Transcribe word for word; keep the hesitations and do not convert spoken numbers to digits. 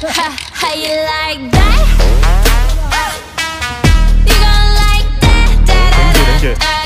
How you like that? You gon' like that? Da da da da